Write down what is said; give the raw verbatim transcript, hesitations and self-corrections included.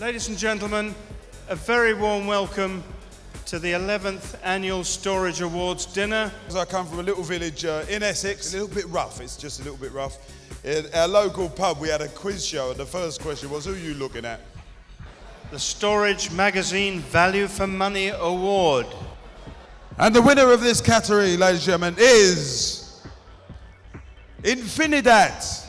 Ladies and gentlemen, a very warm welcome to the eleventh Annual Storage Awards dinner. I come from a little village uh, in Essex, a little bit rough, it's just a little bit rough. In our local pub we had a quiz show and the first question was, who are you looking at? The Storage Magazine Value for Money Award. And the winner of this category, ladies and gentlemen, is Infinidad.